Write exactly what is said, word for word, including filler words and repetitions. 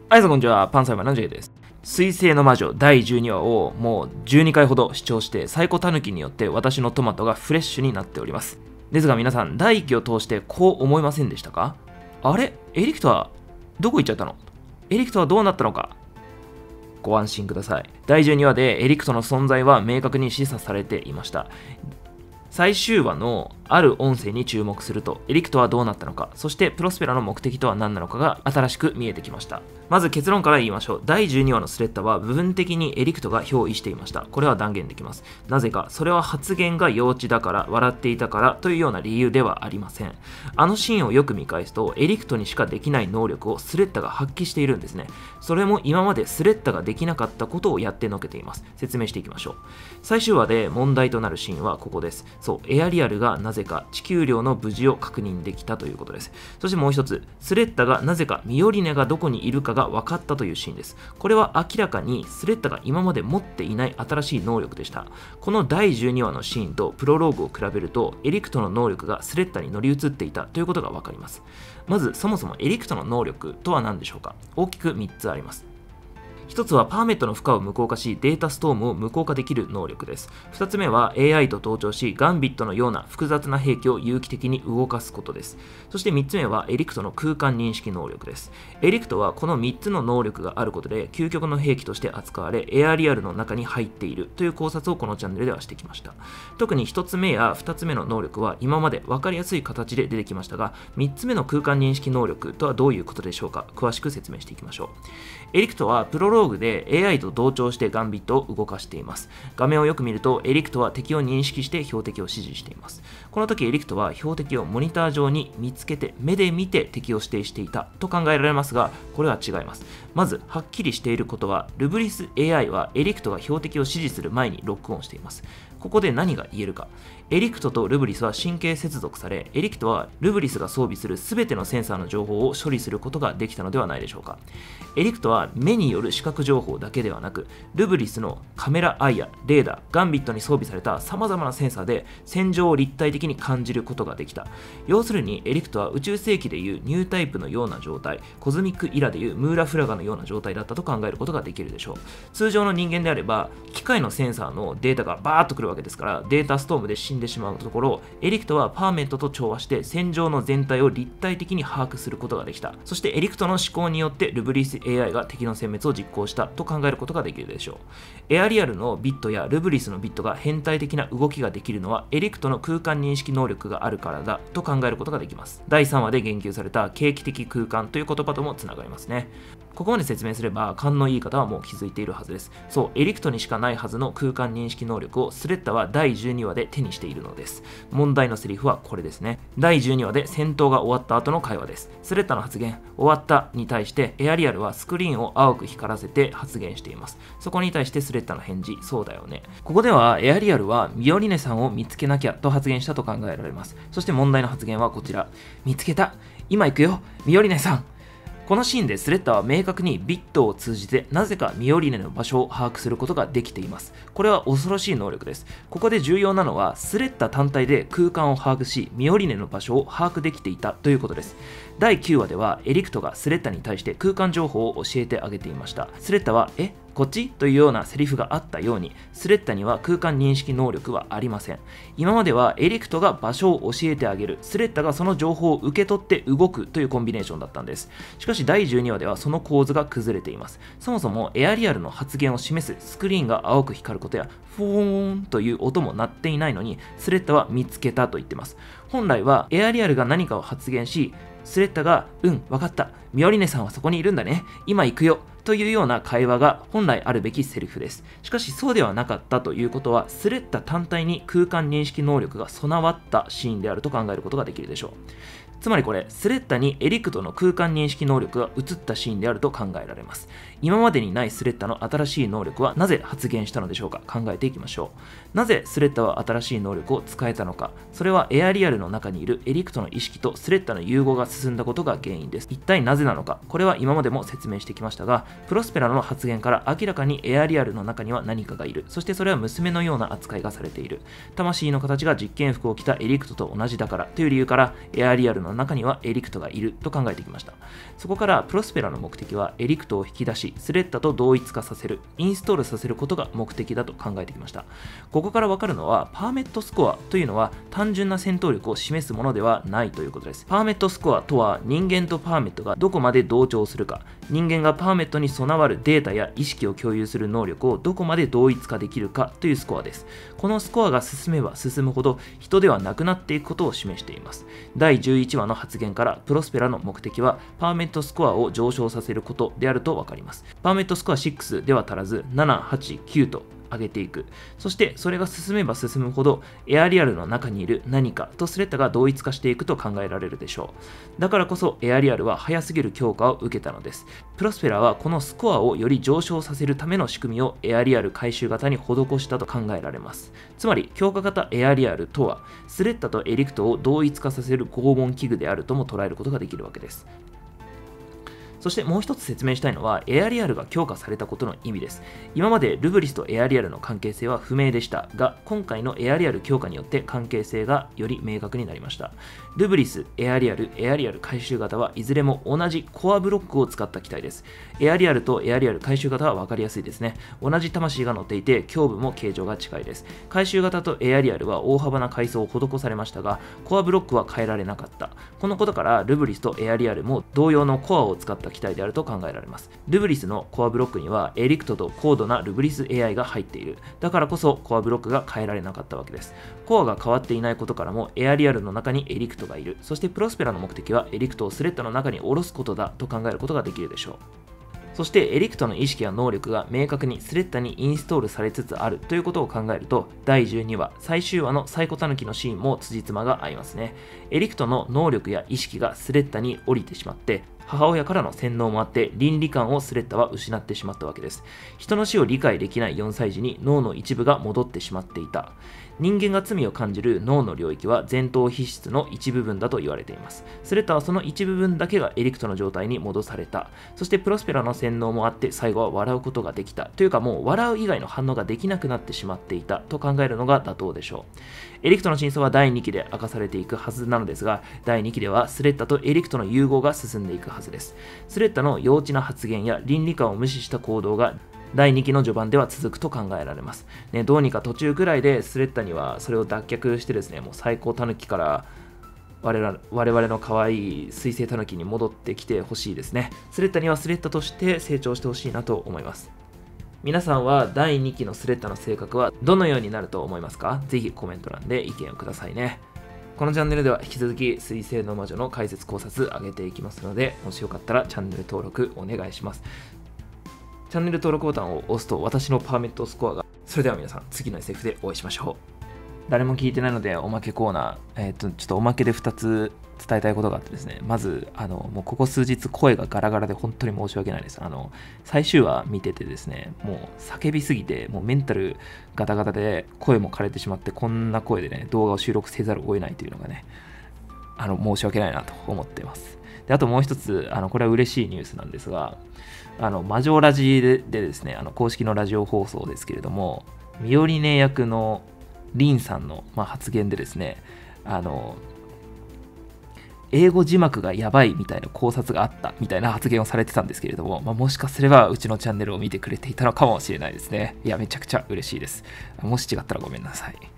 はい、こんにちは。パンサイマンの J です。水星の魔女だいじゅうにわをもうじゅうにかいほど視聴して、サイコタヌキによって私のトマトがフレッシュになっております。ですが皆さん、だいいっきを通してこう思いませんでしたか？あれ？エリクトはどこ行っちゃったの？エリクトはどうなったのか？ご安心ください。だいじゅうにわでエリクトの存在は明確に示唆されていました。最終話のある音声に注目すると、エリクトはどうなったのか、そしてプロスペラの目的とは何なのかが新しく見えてきました。まず結論から言いましょう。だいじゅうにわのスレッタは部分的にエリクトが憑依していました。これは断言できます。なぜか、それは発言が幼稚だから、笑っていたからというような理由ではありません。あのシーンをよく見返すと、エリクトにしかできない能力をスレッタが発揮しているんですね。それも今までスレッタができなかったことをやってのけています。説明していきましょう。最終話で問題となるシーンはここです。そう、エアリアルがなぜか地球寮の無事を確認できたということです。そしてもう一つ、スレッタがなぜかミオリネがどこにいるかが分かったというシーンです。これは明らかにスレッタが今まで持っていない新しい能力でした。このだいじゅうにわのシーンとプロローグを比べると、エリクトの能力がスレッタに乗り移っていたということが分かります。まず、そもそもエリクトの能力とは何でしょうか？大きくみっつあります。一つはパーメットの負荷を無効化し、データストームを無効化できる能力です。二つ目は エーアイ と同調し、ガンビットのような複雑な兵器を有機的に動かすことです。そして三つ目はエリクトの空間認識能力です。エリクトはこの三つの能力があることで、究極の兵器として扱われ、エアリアルの中に入っているという考察をこのチャンネルではしてきました。特に一つ目や二つ目の能力は今まで分かりやすい形で出てきましたが、三つ目の空間認識能力とはどういうことでしょうか？詳しく説明していきましょう。エリクトはプロローグで エーアイ と同調してガンビットを動かしています。画面をよく見ると、エリクトは敵を認識して標的を指示しています。この時エリクトは標的をモニター上に見つけて目で見て敵を指定していたと考えられますが、これは違います。まずはっきりしていることは、ルブリス エーアイ はエリクトが標的を指示する前にロックオンしています。ここで何が言えるか。エリクトとルブリスは神経接続され、エリクトはルブリスが装備する全てのセンサーの情報を処理することができたのではないでしょうか。エリクトは目による視覚情報だけではなく、ルブリスのカメラアイやレーダー、ガンビットに装備された様々なセンサーで戦場を立体的に感じることができた。要するにエリクトは宇宙世紀でいうニュータイプのような状態、コズミックイラでいうムーラフラガのような状態だったと考えることができるでしょう。通常の人間であれば、機械のセンサーのデータがバーッとくるわけですから、データストームで死んでしまうところ、エリクトはパーメットと調和して戦場の全体を立体的に把握することができた。そしてエリクトの思考によってルブリス エーアイ が敵の殲滅を実行したと考えることができるでしょう。エアリアルのビットやルブリスのビットが変態的な動きができるのは、エリクトの空間認識能力があるからだと考えることができます。だいさんわで言及された景気的空間という言葉ともつながりますね。ここまで説明すれば勘のいい方はもう気づいているはずです。そう、エリクトにしかないはずの空間認識能力をスレッタはだいじゅうにわで手にしているのです。問題のセリフはこれですね。だいじゅうにわで戦闘が終わった後の会話です。スレッタの発言、終わったに対してエアリアルはスクリーンを青く光らせて発言しています。そこに対してスレッタの返事、そうだよね。ここではエアリアルはミオリネさんを見つけなきゃと発言したと考えられます。そして問題の発言はこちら。見つけた。今行くよ。ミオリネさん。このシーンでスレッタは明確にビットを通じてなぜかミオリネの場所を把握することができています。これは恐ろしい能力です。ここで重要なのはスレッタ単体で空間を把握しミオリネの場所を把握できていたということです。だいきゅうわではエリクトがスレッタに対して空間情報を教えてあげていました。スレッタはえこっちというようなセリフがあったように、スレッタには空間認識能力はありません。今まではエリクトが場所を教えてあげる、スレッタがその情報を受け取って動くというコンビネーションだったんです。しかしだいじゅうにわではその構図が崩れています。そもそもエアリアルの発言を示すスクリーンが青く光ることやフォーンという音も鳴っていないのに、スレッタは見つけたと言ってます。本来はエアリアルが何かを発言し、スレッタが、うん、わかった。ミオリネさんはそこにいるんだね。今行くよ。というような会話が本来あるべきセリフです。しかしそうではなかったということは、スレッタ単体に空間認識能力が備わったシーンであると考えることができるでしょう。つまりこれ、スレッタにエリクトの空間認識能力が移ったシーンであると考えられます。今までにないスレッタの新しい能力はなぜ発現したのでしょうか？考えていきましょう。なぜスレッタは新しい能力を使えたのか？それはエアリアルの中にいるエリクトの意識とスレッタの融合が進んだことが原因です。一体なぜなのか？これは今までも説明してきましたが、プロスペラの発言から明らかにエアリアルの中には何かがいる。そしてそれは娘のような扱いがされている。魂の形が実験服を着たエリクトと同じだからという理由から、エアリアルのの中にはエリクトがいると考えてきました。そこからプロスペラの目的はエリクトを引き出し、スレッタと同一化させる、インストールさせることが目的だと考えてきました。ここからわかるのは、パーメットスコアというのは単純な戦闘力を示すものではないということです。パーメットスコアとは、人間とパーメットがどこまで同調するか、人間がパーメットに備わるデータや意識を共有する能力をどこまで同一化できるかというスコアです。このスコアが進めば進むほど人ではなくなっていくことを示しています。だいじゅういちわの発言からプロスペラの目的はパーメットスコアを上昇させることであると分かります。パーメットスコアろくでは足らずなな、はち、きゅうと上げていく。そしてそれが進めば進むほどエアリアルの中にいる何かとスレッタが同一化していくと考えられるでしょう。だからこそエアリアルは早すぎる強化を受けたのです。プロスペラはこのスコアをより上昇させるための仕組みをエアリアル回収型に施したと考えられます。つまり強化型エアリアルとはスレッタとエリクトを同一化させる拷問器具であるとも捉えることができるわけです。そしてもう一つ説明したいのは、エアリアルが強化されたことの意味です。今までルブリスとエアリアルの関係性は不明でしたが、今回のエアリアル強化によって関係性がより明確になりました。ルブリス、エアリアル、エアリアル回収型はいずれも同じコアブロックを使った機体です。エアリアルとエアリアル回収型は分かりやすいですね。同じ魂が乗っていて、胸部も形状が近いです。回収型とエアリアルは大幅な改装を施されましたが、コアブロックは変えられなかった。このことから、ルブリスとエアリアルも同様のコアを使った機体であると考えられます。ルブリスのコアブロックにはエリクトと高度なルブリス エーアイ が入っている。だからこそコアブロックが変えられなかったわけです。コアが変わっていないことからもエアリアルの中にエリクトがいる。そしてプロスペラの目的はエリクトをスレッタの中に下ろすことだと考えることができるでしょう。そしてエリクトの意識や能力が明確にスレッタにインストールされつつあるということを考えると、だいじゅうにわ最終話のサイコタヌキのシーンも辻褄が合いますね。エリクトの能力や意識がスレッタに降りてしまって、母親からの洗脳もあって倫理観をスレッタは失ってしまったわけです。人の死を理解できないよんさい児に脳の一部が戻ってしまっていた。人間が罪を感じる脳の領域は前頭皮質の一部分だと言われています。スレッタはその一部分だけがエリクトの状態に戻された。そしてプロスペラの洗脳もあって最後は笑うことができた。というかもう笑う以外の反応ができなくなってしまっていたと考えるのが妥当でしょう。エリクトの真相はだいにきで明かされていくはずなのですが、だいにきではスレッタとエリクトの融合が進んでいくはずです。スレッタの幼稚な発言や倫理観を無視した行動がだいにきの序盤では続くと考えられます。ね、どうにか途中くらいでスレッタにはそれを脱却してですね、もう最高タヌキから我々我々の可愛い水星タヌキに戻ってきてほしいですね。スレッタにはスレッタとして成長してほしいなと思います。皆さんはだいにきのスレッタの性格はどのようになると思いますか？ぜひコメント欄で意見をくださいね。このチャンネルでは引き続き水星の魔女の解説考察上げていきますので、もしよかったらチャンネル登録お願いします。チャンネル登録ボタンを押すと私のパーメットスコアが。それでは皆さん、次の エスエフ でお会いしましょう。誰も聞いてないのでおまけコーナー、えっとちょっとおまけでふたつ伝えたいことがあってですね、まずあのもうここ数日声がガラガラで本当に申し訳ないです。あの最終話見ててですね、もう叫びすぎてもうメンタルガタガタで声も枯れてしまって、こんな声でね動画を収録せざるを得ないというのがね、あの申し訳ないなと思っています。であともう一つ、あのこれは嬉しいニュースなんですが、あの魔女ラジででですね、あの公式のラジオ放送ですけれども、ミオリネ役のリンさんの、まあ、発言でですね、あの英語字幕がやばいみたいな考察があったみたいな発言をされてたんですけれども、まあ、もしかすればうちのチャンネルを見てくれていたのかもしれないですね。いや、めちゃくちゃ嬉しいです。もし違ったらごめんなさい。